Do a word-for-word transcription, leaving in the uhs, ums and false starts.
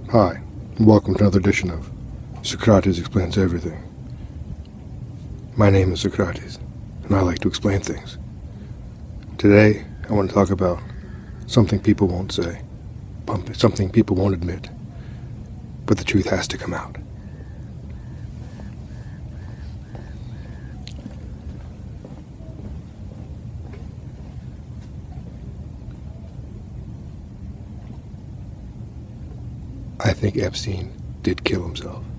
Hi, and welcome to another edition of Socrates Explains Everything. My name is Socrates, and I like to explain things. Today, I want to talk about something people won't say, something people won't admit, but the truth has to come out. I think Epstein did kill himself.